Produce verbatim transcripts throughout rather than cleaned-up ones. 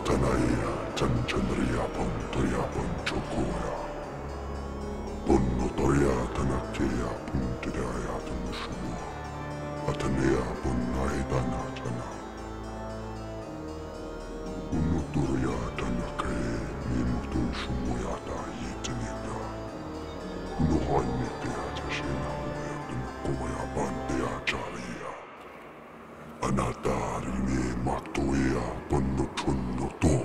Tanaya, Tanchandriya, Puntoya, Punchokoya. Punnotoya, Tanatea, Puntidaya, Tanushua. Atanea, Punaidana, Tana. Unuturya, Tanakae, Nimutushumuya, Yitanita. Unuhannitea, Tashina, Tunukoya, Bantea, Charia. Anatarini, Matoya, Punnotunnoto.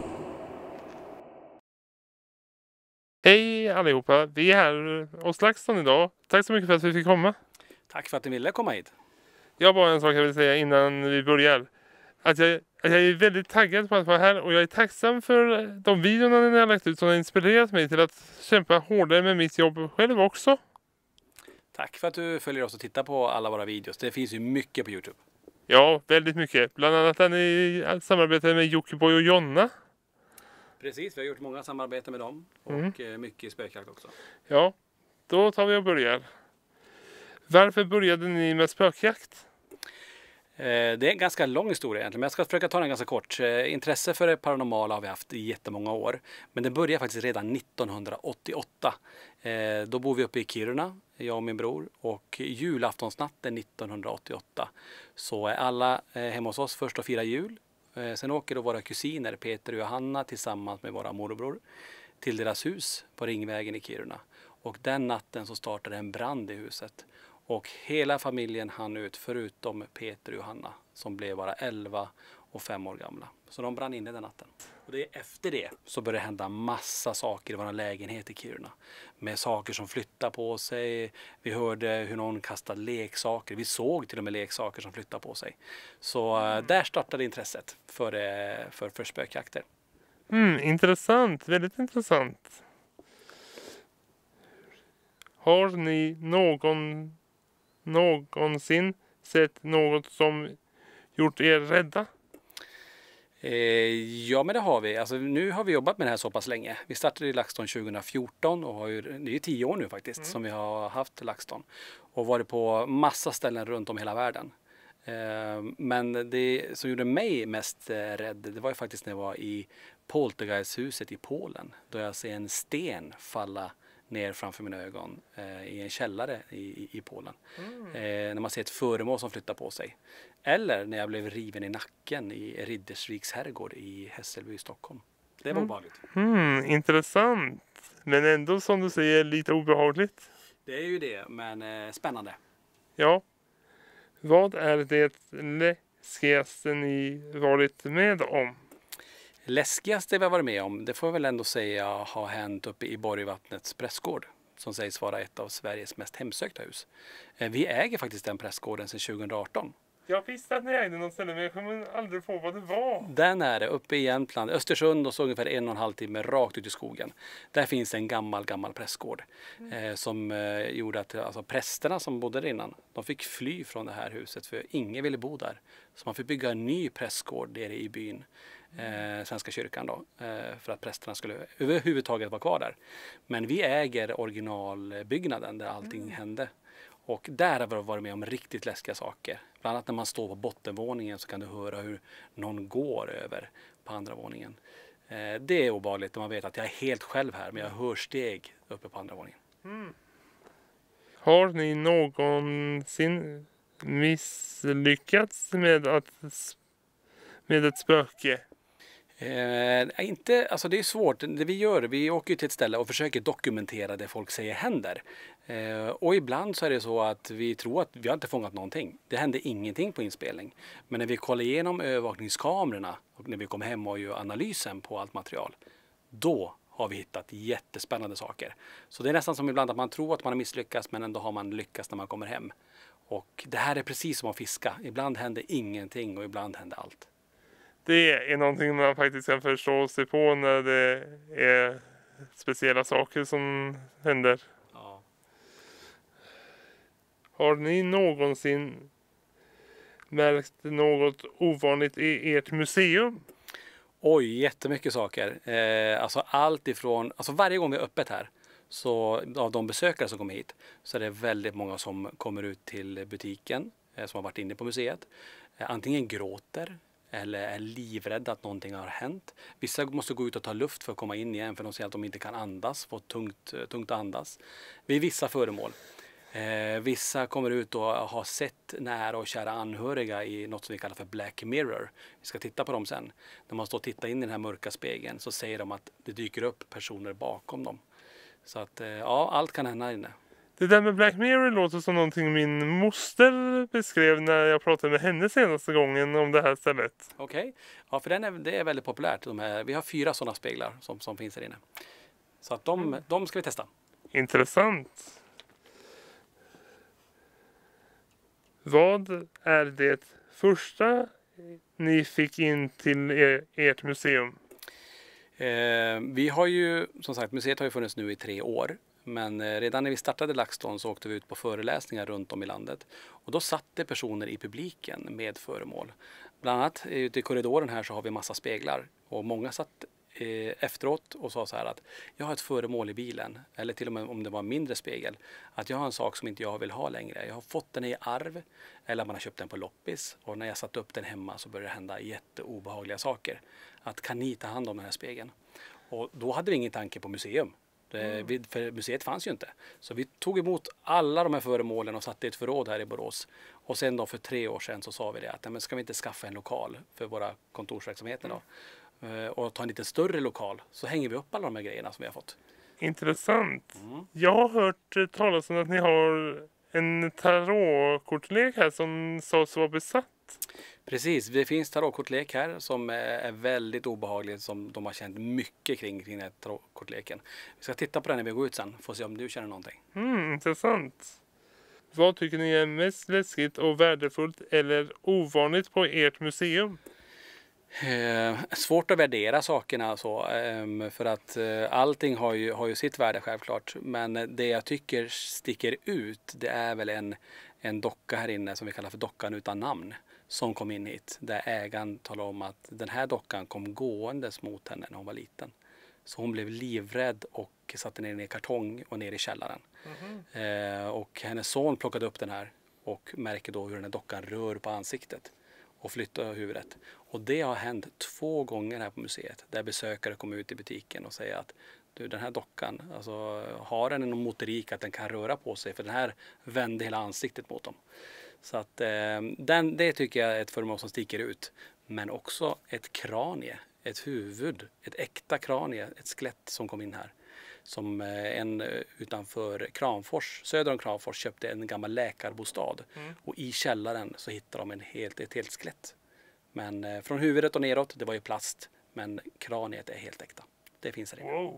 Hej allihopa, vi är här hos LaxTon idag. Tack så mycket för att vi fick komma. Tack för att ni ville komma hit. Jag har bara en sak jag vill säga innan vi börjar. Att jag, att jag är väldigt taggad på att vara här och jag är tacksam för de videorna ni har lagt ut som har inspirerat mig till att kämpa hårdare med mitt jobb själv också. Tack för att du följer oss och tittar på alla våra videos. Det finns ju mycket på YouTube. Ja, väldigt mycket. Bland annat när ni samarbetar med Jockiboi och Jonna. Precis, vi har gjort många samarbeten med dem och mm. mycket spökjakt också. Ja, då tar vi och börjar. Varför började ni med spökjakt? Det är en ganska lång historia egentligen, men jag ska försöka ta den ganska kort. Intresse för det paranormala har vi haft i jättemånga år, men det började faktiskt redan nittonhundraåttioåtta. Då bor vi uppe i Kiruna, jag och min bror, och julaftonsnatten nittonhundraåttioåtta så är alla hemma hos oss först och firar jul. Sen åker då våra kusiner Peter och Johanna tillsammans med våra morbror till deras hus på Ringvägen i Kiruna. Och den natten så startade en brand i huset. Och hela familjen hann ut förutom Peter och Johanna som blev bara elva och fem år gamla. Så de brann inne den natten. Och det är efter det så började det hända massa saker i vår lägenhet i Kiruna. Med saker som flyttar på sig. Vi hörde hur någon kastade leksaker. Vi såg till och med leksaker som flyttar på sig. Så mm. där startade intresset för, för, för spökjakter. Mm, intressant, väldigt intressant. Har ni någon, någonsin sett något som gjort er rädda? Ja, men det har vi. Alltså, nu har vi jobbat med det här så pass länge. Vi startade i LaxTon tjugohundrafjorton och har ju, det är ju tio år nu faktiskt mm. som vi har haft LaxTon. Och varit på massa ställen runt om hela världen. Men det som gjorde mig mest rädd, det var ju faktiskt när jag var i Poltergeisthuset i Polen. Då jag ser en sten falla ner framför mina ögon eh, i en källare i, i, i Polen. Mm. Eh, när man ser ett föremål som flyttar på sig. Eller när jag blev riven i nacken i Riddersviks herrgård i Hässelby i Stockholm. Det var mm. obehagligt. Mm, intressant. Men ändå som du säger lite obehagligt. Det är ju det, men eh, spännande. Ja. Vad är det läskigaste ni varit med om? Läskigaste vi har varit med om, det får jag väl ändå säga har hänt uppe i Borgvattnets prästgård. Som sägs vara ett av Sveriges mest hemsökta hus. Vi äger faktiskt den prästgården sedan tjugohundraarton. Jag visste att ni ägde någon ställe men jag kommer aldrig på vad det var. Den är det, uppe i Jämtland, Östersund och så ungefär en och en halv timme rakt ut i skogen. Där finns en gammal, gammal prästgård. Mm. Eh, som eh, gjorde att alltså, prästerna som bodde där innan, de fick fly från det här huset för ingen ville bo där. Så man fick bygga en ny prästgård där i byn. Eh, Svenska kyrkan då, eh, för att prästerna skulle överhuvudtaget vara kvar där. Men vi äger originalbyggnaden där allting mm. hände. Och där har vi varit med om riktigt läskiga saker. Bland annat när man står på bottenvåningen så kan du höra hur någon går över på andra våningen. Eh, det är obehagligt när man vet att jag är helt själv här men jag hör steg uppe på andra våningen. Mm. Har ni någonsin misslyckats med att med ett spöke? Eh, inte, alltså det är svårt. Det vi gör, vi åker ju till ett ställe och försöker dokumentera det folk säger händer. Eh, och ibland så är det så att vi tror att vi har inte fångat någonting. Det hände ingenting på inspelning. Men när vi kollar igenom övervakningskamerorna och när vi kommer hem och gör analysen på allt material, då har vi hittat jättespännande saker. Så det är nästan som ibland att man tror att man har misslyckats men ändå har man lyckats när man kommer hem. Och det här är precis som att fiska. Ibland händer ingenting och ibland händer allt. Det är någonting man faktiskt kan förstå sig på när det är speciella saker som händer. Ja. Har ni någonsin märkt något ovanligt i ert museum? Oj, jättemycket saker. Eh, alltså allt ifrån, alltså varje gång vi är öppet här, så av de besökare som kommer hit, så är det väldigt många som kommer ut till butiken, eh, som har varit inne på museet. Eh, antingen gråter, eller är livrädda att någonting har hänt. Vissa måste gå ut och ta luft för att komma in igen för de säger att de inte kan andas, får tungt, tungt att andas. Vid vissa föremål. Eh, vissa kommer ut och har sett nära och kära anhöriga i något som vi kallar för Black Mirror. Vi ska titta på dem sen. När man står och tittar in i den här mörka spegeln så säger de att det dyker upp personer bakom dem. Så att eh, ja, allt kan hända inne. Det där med Black Mirror låter som någonting min moster beskrev när jag pratade med henne senaste gången om det här stället. Okej, okay. Ja, för den är, det är väldigt populärt. De här, vi har fyra sådana speglar som, som finns här inne. Så att de, mm. de ska vi testa. Intressant. Vad är det första ni fick in till er, ert museum? Eh, vi har ju, som sagt, museet har ju funnits nu i tre år. Men eh, redan när vi startade LaxTon så åkte vi ut på föreläsningar runt om i landet. Och då satt det personer i publiken med föremål. Bland annat ute i korridoren här så har vi massa speglar. Och många satt eh, efteråt och sa så här att jag har ett föremål i bilen. Eller till och med om det var en mindre spegel. Att jag har en sak som inte jag vill ha längre. Jag har fått den i arv. Eller man har köpt den på loppis. Och när jag satt upp den hemma så började det hända jätteobehagliga saker. Att kan ni ta hand om den här spegeln? Och då hade vi ingen tanke på museum. Mm. För museet fanns ju inte. Så vi tog emot alla de här föremålen och satte i ett förråd här i Borås. Och sen då för tre år sedan så sa vi det att men ska vi inte skaffa en lokal för våra kontorsverksamheter då? Mm. Och ta en lite större lokal så hänger vi upp alla de här grejerna som vi har fått. Intressant. Mm. Jag har hört talas om att ni har en tarotkortlek här som sades vara besatt. Precis, det finns tarotkortlek här som är väldigt obehagligt som de har känt mycket kring, kring den här tarotkortleken. Vi ska titta på den när vi går ut sen, får se om du känner någonting. Mm, intressant. Vad tycker ni är mest läskigt och värdefullt eller ovanligt på ert museum? Eh, svårt att värdera sakerna så, eh, för att eh, allting har ju, har ju sitt värde självklart. Men det jag tycker sticker ut det är väl en, en docka här inne som vi kallar för dockan utan namn. Som kom in hit där ägaren talade om att den här dockan kom gåendes mot henne när hon var liten. Så hon blev livrädd och satte ner den i kartong och ner i källaren. Mm-hmm. Eh, och hennes son plockade upp den här och märker då hur den här dockan rör på ansiktet och flyttar huvudet. Och det har hänt två gånger här på museet där besökare kommer ut i butiken och säger att du, den här dockan, alltså, har den någon motorik att den kan röra på sig för den här vände hela ansiktet mot dem. Så att eh, den, det tycker jag är ett föremål som sticker ut. Men också ett kranie, ett huvud, ett äkta kranie, ett skelett som kom in här. Som eh, en utanför Kramfors, söder om Kramfors, köpte en gammal läkarbostad. Mm. Och i källaren så hittade de en helt, ett helt skelett. Men eh, från huvudet och neråt, det var ju plast. Men kraniet är helt äkta. Det finns här inne. Wow.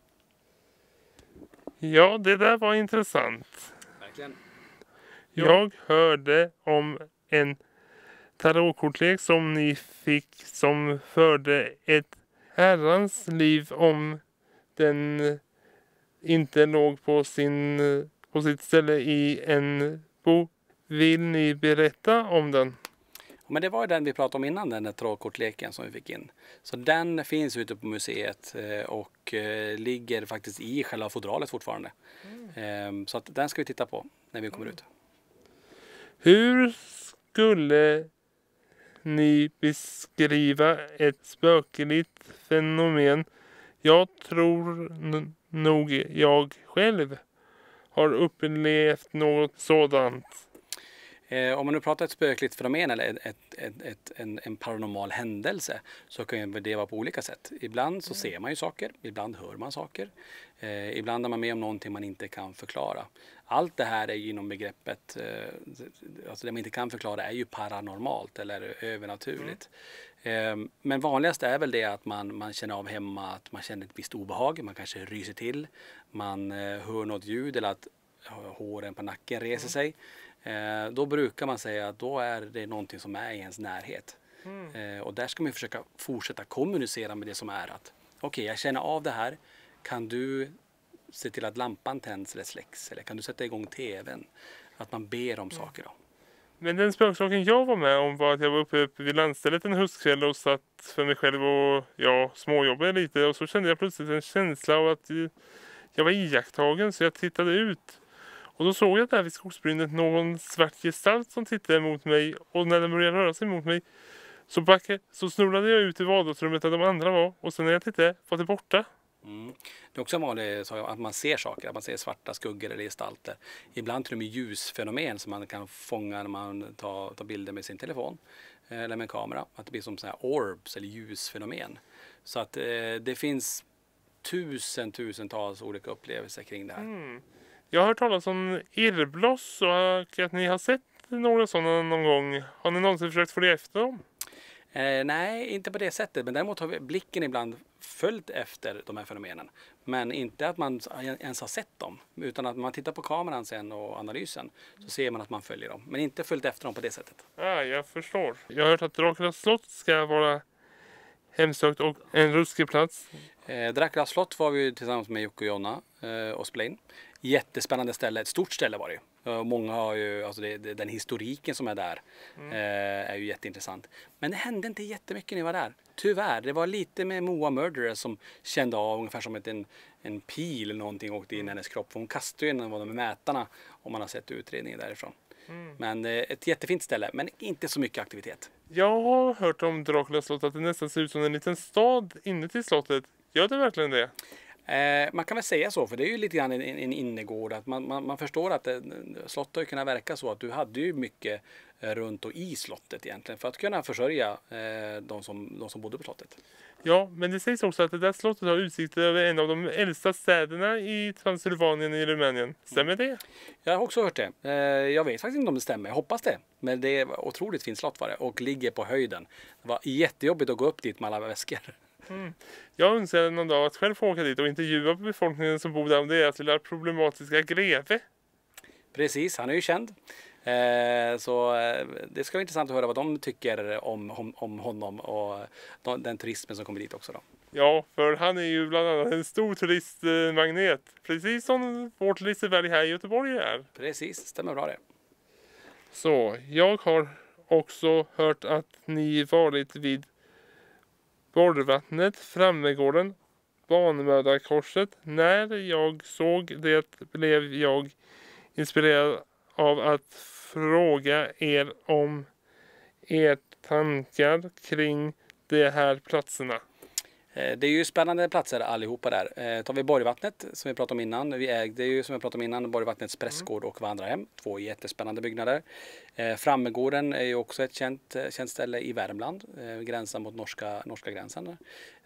Ja, det där var intressant. Verkligen. Jag hörde om en tarotkortlek som ni fick som förde ett herrans liv om den inte låg på, sin, på sitt ställe i en bok. Vill ni berätta om den? Men det var den vi pratade om innan, den där tarotkortleken som vi fick in. Så den finns ute på museet och ligger faktiskt i själva fodralet fortfarande. Mm. Så att den ska vi titta på när vi kommer mm. ut. Hur skulle ni beskriva ett spökeligt fenomen? Jag tror n- nog jag själv har upplevt något sådant. Eh, om man nu pratar ett spökligt fenomen eller ett, ett, ett, ett, en, en paranormal händelse så kan det vara på olika sätt. Ibland så mm. ser man ju saker, ibland hör man saker. Eh, ibland är man med om någonting man inte kan förklara. Allt det här är ju inom begreppet, eh, alltså det man inte kan förklara är ju paranormalt eller övernaturligt. Mm. Eh, men vanligast är väl det att man, man känner av hemma att man känner ett visst obehag, man kanske ryser till, man eh, hör något ljud eller att håren på nacken reser mm. sig. Eh, då brukar man säga att då är det någonting som är i ens närhet. Mm. Eh, och där ska man försöka fortsätta kommunicera med det som är att okej, okay, jag känner av det här. Kan du se till att lampan tänds eller släcks? Eller kan du sätta igång tvn? Att man ber om mm. saker då. Men den spöksaken jag var med om var att jag var uppe, uppe vid landstället en höstkväll och satt för mig själv och ja, småjobbade lite. Och så kände jag plötsligt en känsla av att jag var iakttagen så jag tittade ut. Och då såg jag där vid skogsbrynet någon svart gestalt som tittade mot mig. Och när den började röra sig mot mig Så, backa, så snurrade jag ut i vardagsrummet där de andra var och sen när jag tittade var det borta. Mm. Det är också vanligt att man ser saker, att man ser svarta skuggor eller gestalter. Ibland till och med ljusfenomen som man kan fånga när man tar, tar bilder med sin telefon eller med en kamera. Att det blir som så här orbs eller ljusfenomen. Så att eh, det finns tusen, tusentals olika upplevelser kring det här. Mm. Jag har hört talas om irrbloss och att ni har sett några sådana någon gång. Har ni någonsin försökt få det efter dem? Eh, nej, inte på det sättet. Men däremot har vi blicken ibland följt efter de här fenomenen. Men inte att man ens har sett dem. Utan att man tittar på kameran sen och analysen så ser man att man följer dem. Men inte följt efter dem på det sättet. Ja, jag förstår. Jag har hört att Draculas slott ska vara hemsökt och en ruskig plats. Eh, Draculas slott var vi tillsammans med Jocke och Jonna eh, och spelade in. Jättespännande ställe, ett stort ställe var det ju. Uh, många har ju, alltså det, det, den historiken som är där mm. uh, är ju jätteintressant. Men det hände inte jättemycket när jag var där. Tyvärr, det var lite med Moa Murderer som kände av ungefär som ett, en, en pil eller någonting åkte in i hennes kropp. För hon kastade ju in med mätarna om man har sett utredningen därifrån. Mm. Men uh, ett jättefint ställe, men inte så mycket aktivitet. Jag har hört om Draculas slott att det nästan ser ut som en liten stad inuti slottet. Gör det verkligen det? Eh, man kan väl säga så, för det är ju lite grann en, en innergård. Att man, man, man förstår att det, slottet har ju kunnat verka så att du hade ju mycket eh, runt och i slottet egentligen. För att kunna försörja eh, de, som, de som bodde på slottet. Ja, men det sägs också att det där slottet har utsikt över en av de äldsta städerna i Transylvanien i Rumänien. Stämmer det? Jag har också hört det. Eh, jag vet faktiskt inte om det stämmer. Jag hoppas det. Men det är otroligt fint slott var det. Och ligger på höjden. Det var jättejobbigt att gå upp dit med alla väskor. Mm. Jag önskar någon dag att själv få åka dit och intervjua befolkningen som bor där om deras lilla problematiska greve. Precis, han är ju känd. Eh, så eh, det ska vara intressant att höra vad de tycker om, om, om honom och de, den turismen som kommer dit också då. Ja, för han är ju bland annat en stor turistmagnet. Precis som vårt Liseberg här i Göteborg är. Precis, stämmer bra det. Så, jag har också hört att ni varit vid Borgvattnet, Frammegården, Banmördarkorset. När jag såg det blev jag inspirerad av att fråga er om er tankar kring de här platserna. Det är ju spännande platser allihopa där. Tar vi Borgvattnet som vi pratade om innan. Vi ägde ju som vi pratade om innan Borgvattnets prästgård och vandrarhem. Två jättespännande byggnader. Frammegården är ju också ett känt, känt ställe i Värmland. Gränsen mot norska, norska gränsen.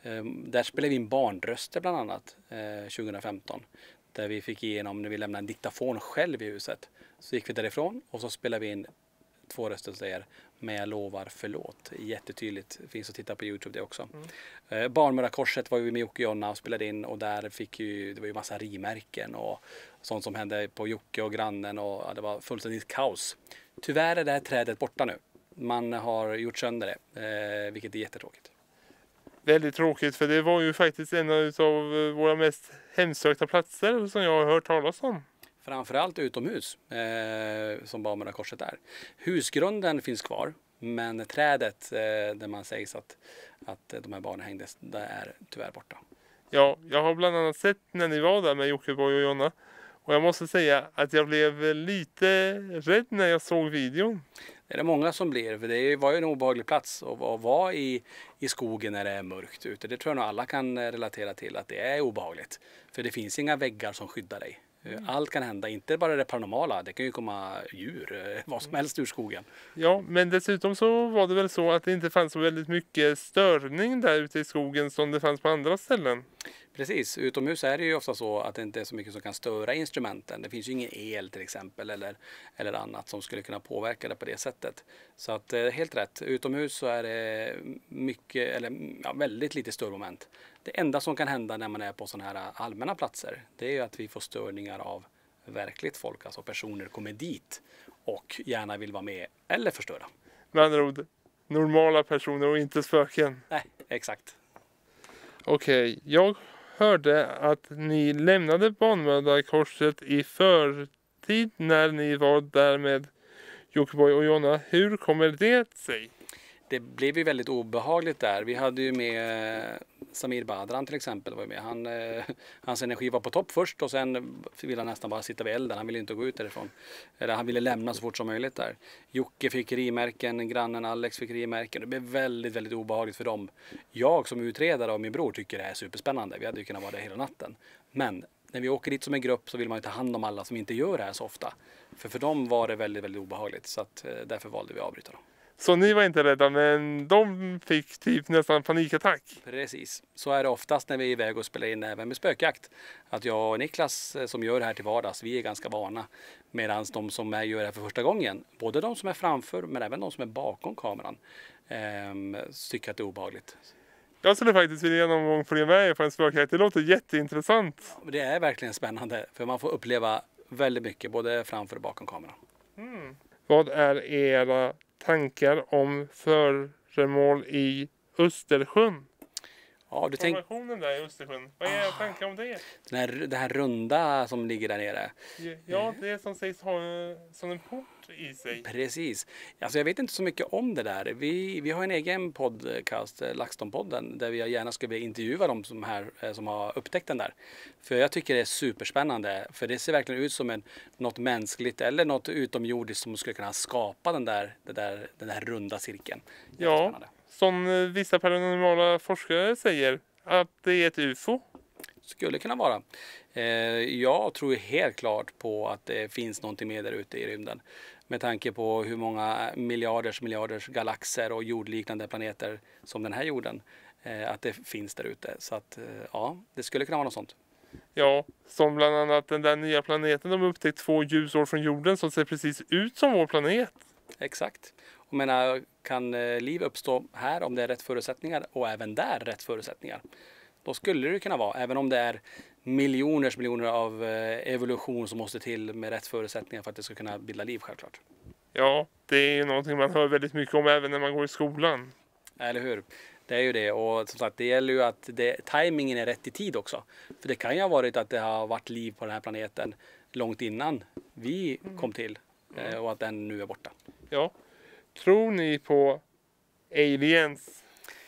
Där spelade vi in barnröster bland annat tjugohundrafemton. Där vi fick igenom när vi lämnade en diktafon själv i huset. Så gick vi därifrån och så spelade vi in två röster som säger men jag lovar förlåt. Jättetydligt. Finns att titta på YouTube det också. Mm. Eh, Barnmördarkorset var vi med Jocke och Jonna och spelade in och där fick ju, det var ju massa rimärken och sånt som hände på Jocke och grannen och ja, det var fullständigt kaos. Tyvärr är det här trädet borta nu. Man har gjort sönder det, eh, vilket är jättetråkigt. Väldigt tråkigt, för det var ju faktiskt en av våra mest hemsökta platser som jag har hört talas om. Framförallt utomhus eh, som Barnmördarkorset är. Husgrunden finns kvar, men trädet eh, där man sägs att, att de här barnen hängdes, det är tyvärr borta. Ja, jag har bland annat sett när ni var där med Jockiboi och Jonna. Och jag måste säga att jag blev lite rädd när jag såg videon. Det är det många som blir, för det var ju en obehaglig plats att vara i, i skogen när det är mörkt ute. Det tror jag nog alla kan relatera till, att det är obehagligt. För det finns inga väggar som skyddar dig. Allt kan hända, inte bara det paranormala, det kan ju komma djur, vad som helst ur skogen. Ja, men dessutom så var det väl så att det inte fanns så väldigt mycket störning där ute i skogen som det fanns på andra ställen. Precis, utomhus är det ju ofta så att det inte är så mycket som kan störa instrumenten. Det finns ju ingen el till exempel eller, eller annat som skulle kunna påverka det på det sättet. Så att helt rätt, utomhus så är det mycket, eller ja, väldigt lite störmoment. Det enda som kan hända när man är på sådana här allmänna platser, det är ju att vi får störningar av verkligt folk. Alltså personer kommer dit och gärna vill vara med eller förstöra. Med andra ord, normala personer och inte spöken. Nej, exakt. Okej, okay, jag hörde att ni lämnade Barnmördarkorset i förtid när ni var där med Jockiboi och Jonna. Hur kommer det sig? det blev ju väldigt obehagligt där. Vi hade ju med Samir Badran till exempel. Var ju med. Han, eh, hans energi var på topp först och sen ville han nästan bara sitta vid elden. Han ville inte gå ut därifrån. Eller han ville lämna så fort som möjligt där. Jocke fick rimärken, grannen Alex fick rimärken. Det blev väldigt, väldigt obehagligt för dem. Jag som utredare och min bror tycker det är superspännande. Vi hade ju kunnat vara där hela natten. Men när vi åker dit som en grupp så vill man ju ta hand om alla som inte gör det här så ofta. För för dem var det väldigt, väldigt obehagligt. Så att, eh, därför valde vi att avbryta dem. Så ni var inte rädda, men de fick typ nästan panikattack. Precis. Så är det oftast när vi är iväg och spelar in även med spökjakt. Att jag och Niklas som gör det här till vardags, vi är ganska vana. Medan de som är, gör det här för första gången, både de som är framför men även de som är bakom kameran, eh, tycker att det är obehagligt. Jag skulle faktiskt vilja någon gång följa med på en spökjakt. Det låter jätteintressant. Det är verkligen spännande för man får uppleva väldigt mycket både framför och bakom kameran. Mm. Vad är era tankar om föremål i Östersjön? Ja, du tänk... Formationen där i Östersjön. Vad är era tankar om det? Den här, det här runda som ligger där nere. Ja, det som sägs ha som en port i sig. Precis. Alltså jag vet inte så mycket om det där. Vi, vi har en egen podcast, LaxTon-podden, där vi gärna skulle vilja intervjua dem som, här, som har upptäckt den där. För jag tycker det är superspännande. För det ser verkligen ut som en, något mänskligt eller något utomjordiskt som skulle kunna skapa den där, den där, den där runda cirkeln. Ja, som vissa paranormala forskare säger, att det är ett U F O. Skulle kunna vara. Eh, jag tror helt klart på att det finns någonting mer där ute i rymden. Med tanke på hur många miljarders miljarders galaxer och jordliknande planeter som den här jorden. Eh, att det finns där ute. Så att eh, ja, det skulle kunna vara något sånt. Ja, som bland annat den där nya planeten de upptäckt två ljusår från jorden som ser precis ut som vår planet. Exakt. Och menar, kan eh, liv uppstå här om det är rätt förutsättningar och även där rätt förutsättningar? Då skulle det kunna vara, även om det är miljoners miljoner av eh, evolution som måste till med rätt förutsättningar för att det ska kunna bilda liv självklart. Ja, det är ju någonting man hör väldigt mycket om även när man går i skolan. Eller hur? Det är ju det, och som sagt det gäller ju att det, timingen är rätt i tid också. För det kan ju ha varit att det har varit liv på den här planeten långt innan vi kom till eh, och att den nu är borta. Ja. Tror ni på aliens?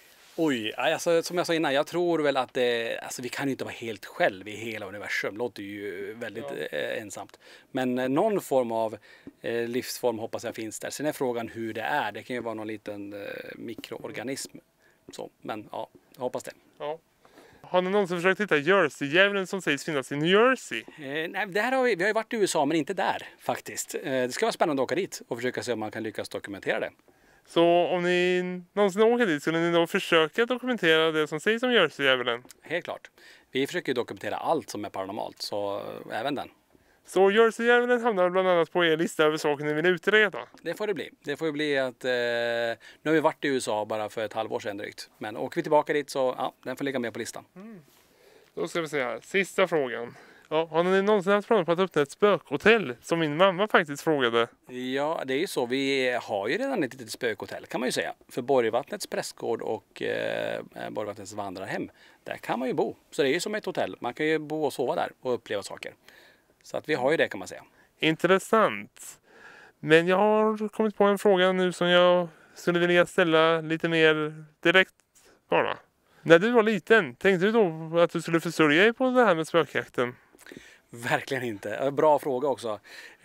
Oj, alltså, som jag sa innan, jag tror väl att det, alltså, vi kan ju inte vara helt själv i hela universum. Det låter ju väldigt ja. eh, ensamt. Men eh, någon form av eh, livsform hoppas jag finns där. Sen är frågan hur det är. Det kan ju vara någon liten eh, mikroorganism. Så, men ja, jag hoppas det. Ja. Har ni någonsin försökt hitta Jersey-djävulen som sägs finnas i New Jersey? Eh, nej, det här har vi, vi har ju varit i U S A men inte där faktiskt. Eh, det ska vara spännande att åka dit och försöka se om man kan lyckas dokumentera det. Så om ni någonsin åker dit skulle ni då försöka dokumentera det som sägs om Jersey-djävulen? Helt klart. Vi försöker dokumentera allt som är paranormalt, så även den. Så Jersey-djävulen hamnar bland annat på er lista över saker ni vill utreda? Det får det bli. Det får ju bli att... Eh, nu har vi varit i U S A bara för ett halvår sedan drygt. Men åker vi tillbaka dit så ja, den får ligga med på listan. Mm. Då ska vi se här. Sista frågan. Ja, har ni någonsin haft planer på att öppna ett spökhotell? Som min mamma faktiskt frågade. Ja, det är ju så. Vi har ju redan ett litet spökhotell kan man ju säga. För Borgvattnets prästgård och eh, Borgvattnets vandrarhem. Där kan man ju bo. Så det är ju som ett hotell. Man kan ju bo och sova där och uppleva saker. Så att vi har ju det kan man säga. Intressant. Men jag har kommit på en fråga nu som jag skulle vilja ställa lite mer direkt bara. När du var liten, tänkte du då att du skulle försörja dig på det här med spökjakten? Verkligen inte. Bra fråga också.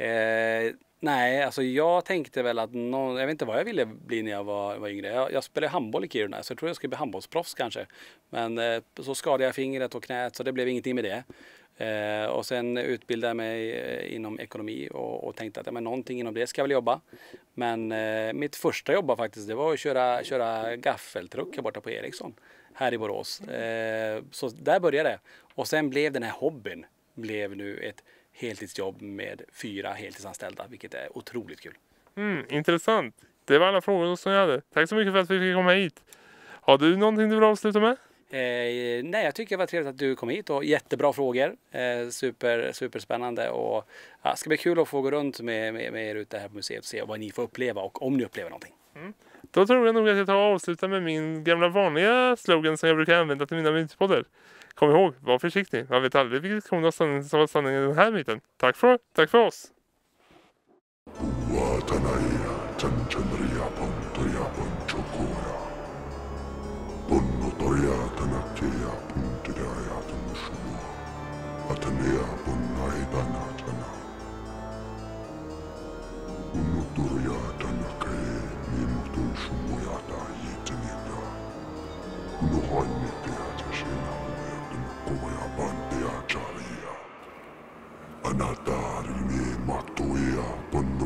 Eh, nej, alltså jag tänkte väl att någon, jag vet inte vad jag ville bli när jag var, var yngre. Jag, jag spelade handboll i Kiruna så jag tror jag skulle bli handbollsproffs kanske. Men eh, så skadade jag fingret och knät så det blev ingenting med det. Eh, och sen utbildade jag mig eh, inom ekonomi och, och tänkte att ja, men någonting inom det ska jag väl jobba. Men eh, mitt första jobb faktiskt det var att köra, köra gaffeltruck borta på Ericsson här i Borås. Eh, så där började det. Och sen blev den här hobbyn blev nu ett heltidsjobb med fyra heltidsanställda, vilket är otroligt kul. Mm, intressant. Det var alla frågor som jag hade. Tack så mycket för att vi fick komma hit. Har du någonting du vill avsluta med? Eh, nej, jag tycker det var trevligt att du kom hit och jättebra frågor. Eh, super, superspännande och ja, det ska bli kul att få gå runt med, med, med er ute här på museet och se vad ni får uppleva och om ni upplever någonting. Mm. Då tror jag nog att jag tar och avslutar med min gamla vanliga slogan som jag brukar använda till mina mytpoddar. Kom ihåg, var försiktig. Man vet aldrig vilket kommer att sanning som var sanningen i den här myten. Tack för, tack för oss! Uatanaya, Chanchandriya, Pantoya, Panchoko. Shea Punterea Tanashua, Atanea Punaidana Tana. Unuturia Tanake, Nimutu Shumuyata Yitanita. Unuhani Teata Shena, Unukoya Bantea Chalia. Anatarini Matoya Pano